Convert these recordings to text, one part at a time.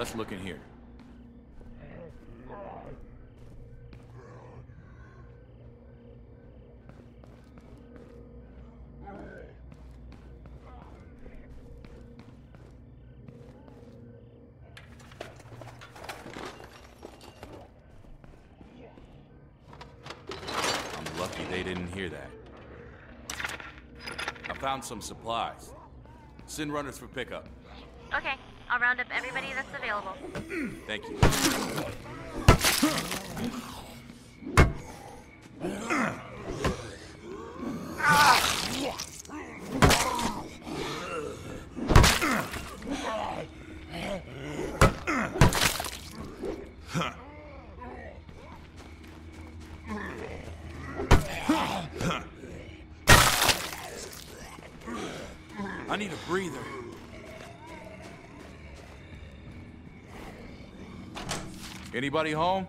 Let's look in here. I'm lucky they didn't hear that. I found some supplies. Send runners for pickup. Okay, I'll round up everybody that's available. Thank you. I need a breather. Anybody home?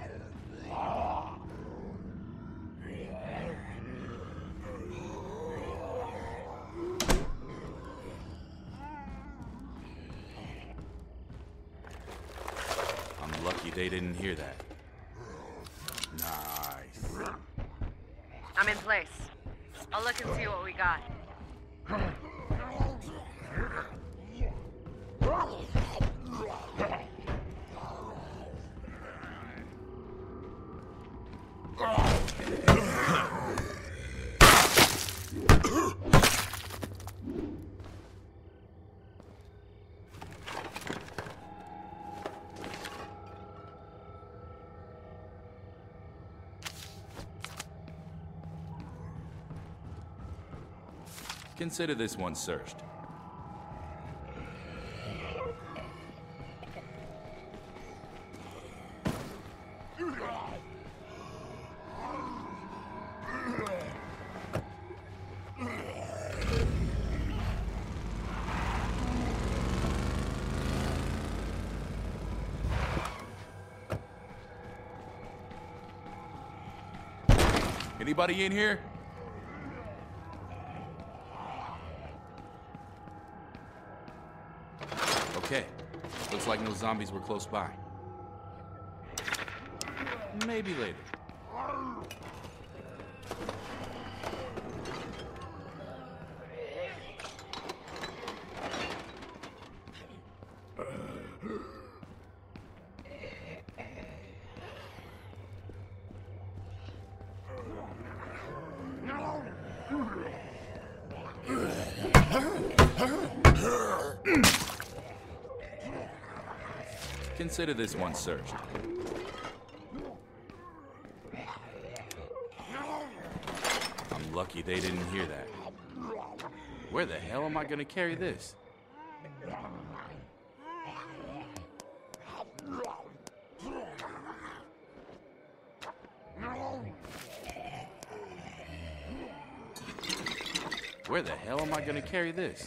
I'm lucky they didn't hear that. Nice. I'm in place. I'll look and see what we got. Consider this one searched. Anybody in here? Okay. Looks like no zombies were close by. Maybe later. Consider this one searched. I'm lucky they didn't hear that. Where the hell am I gonna carry this? Where the hell am I gonna carry this?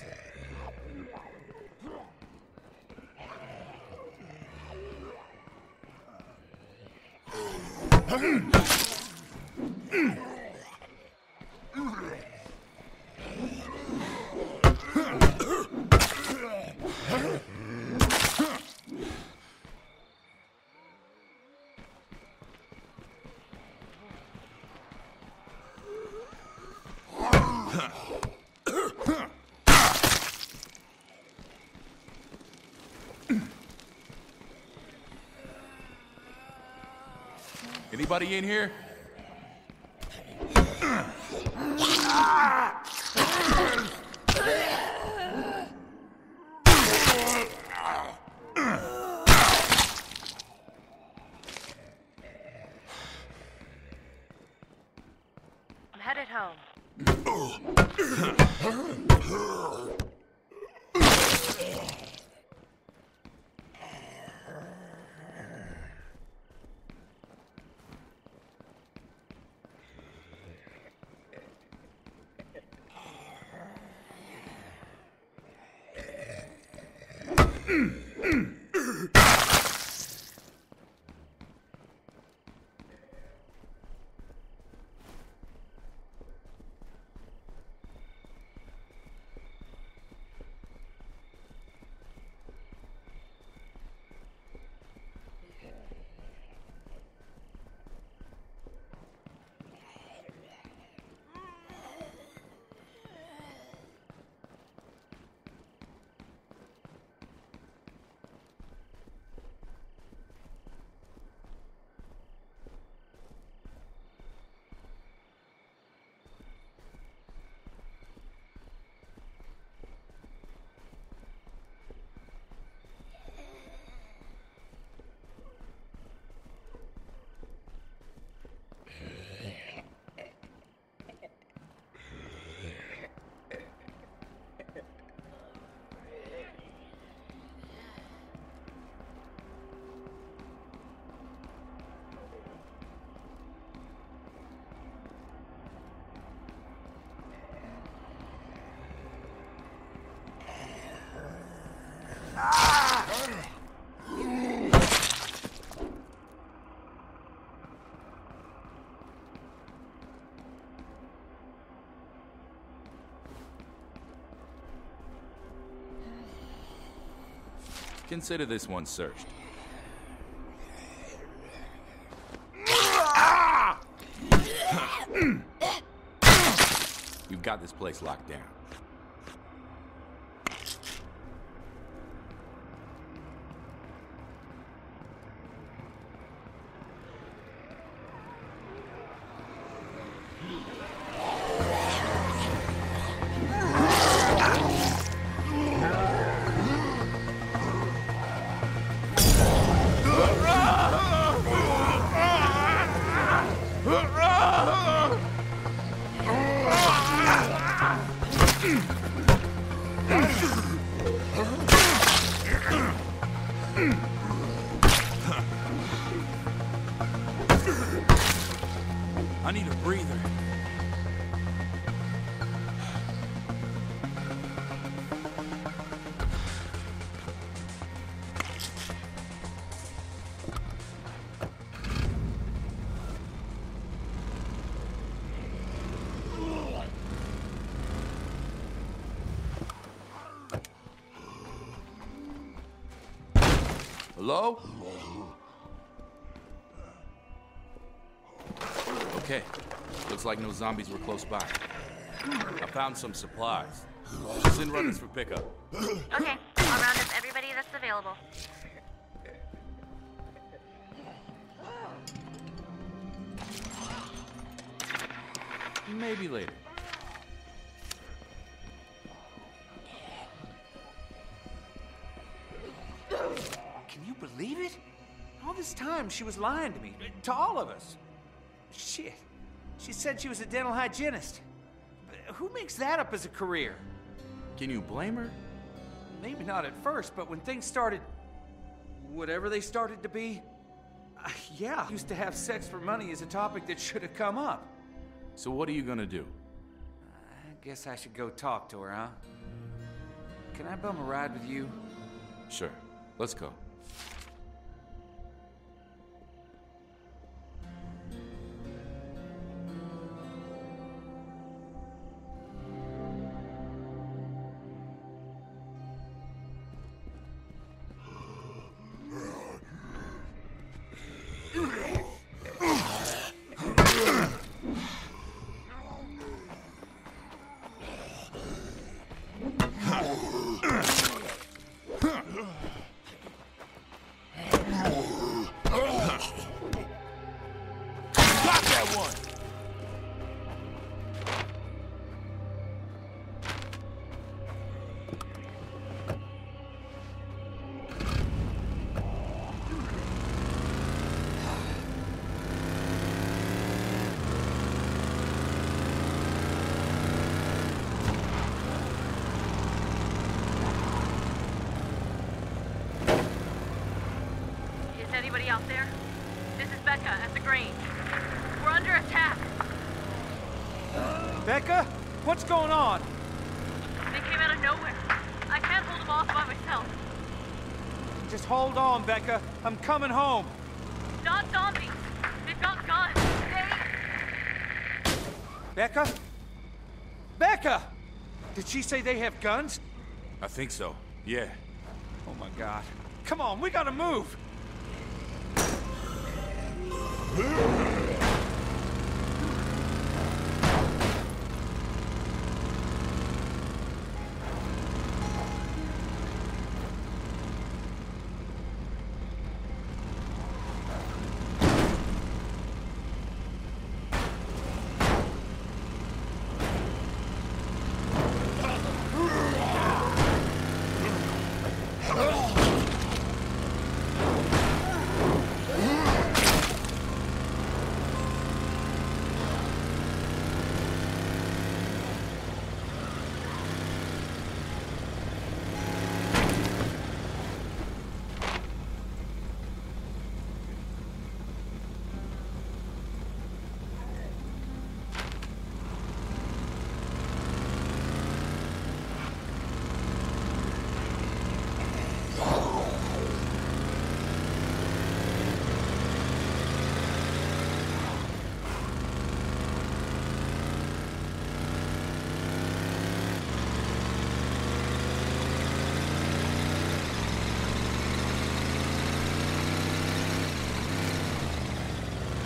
Anybody in here? I'm headed home. Consider this one searched. We've got this place locked down. I need a breather. Hello? Okay. Looks like no zombies were close by. I found some supplies. Send runners for pickup. Okay, I'll round up everybody that's available. Maybe later. Can you believe it? All this time she was lying to me, to all of us. Shit. She said she was a dental hygienist. Who makes that up as a career? Can you blame her? Maybe not at first, but when things started... whatever they started to be... yeah, used to have sex for money as a topic that should have come up. So what are you gonna do? I guess I should go talk to her, huh? Can I bum a ride with you? Sure. Let's go. Anybody out there? This is Becca at the Grange. We're under attack. Becca? What's going on? They came out of nowhere. I can't hold them off by myself. Just hold on, Becca. I'm coming home. Not zombies. They've got guns. They... Becca? Becca! Did she say they have guns? I think so. Yeah. Oh my God. Come on, we gotta move!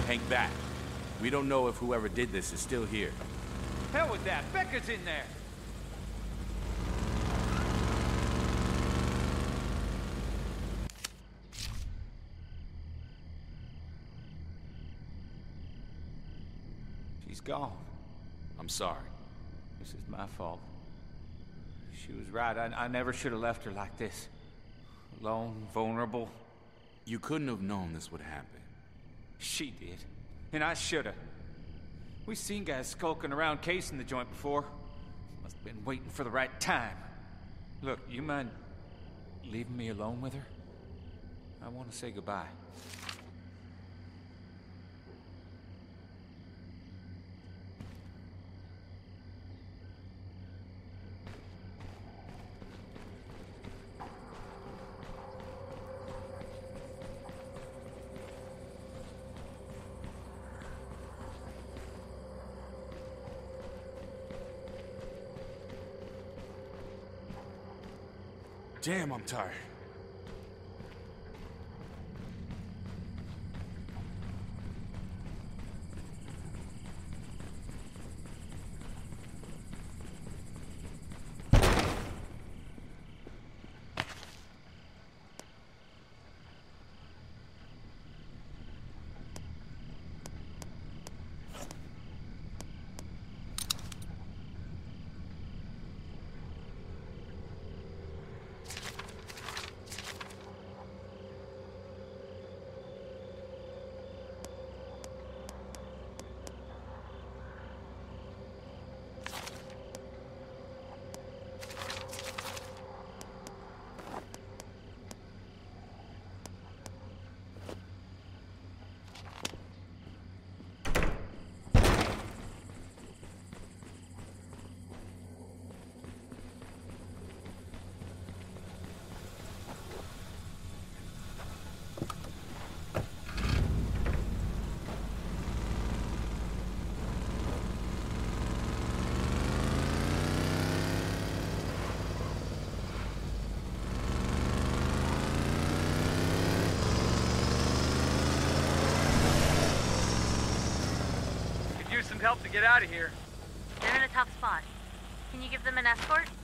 Hang back. We don't know if whoever did this is still here. Hell with that. Becca's in there. She's gone. I'm sorry. This is my fault. She was right. I never should have left her like this. Alone, vulnerable. You couldn't have known this would happen. She did. And I should have. We've seen guys skulking around casing the joint before. Must have been waiting for the right time. Look, you mind leaving me alone with her? I want to say goodbye. Damn, I'm tired. Use some help to get out of here. They're in a tough spot. Can you give them an escort?